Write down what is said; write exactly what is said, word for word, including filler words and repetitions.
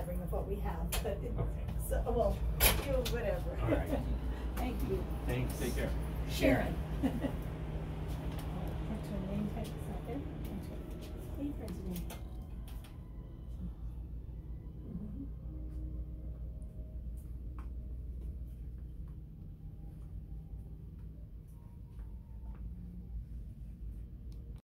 flattering of what we have, but, Okay. so, well, you, whatever. All right. Thank you. Thanks. Take care. Sharon. What's her name tag? Is that there? Hey, President.